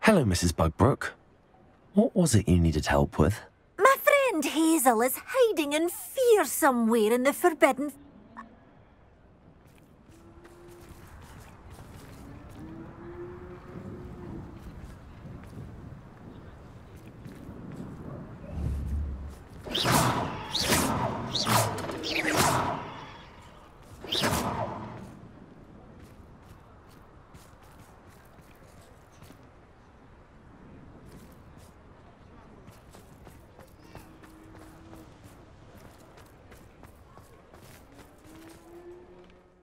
Hello, Mrs. Bugbrook. What was it you needed help with? My friend Hazel is hiding in fear somewhere in the Forbidden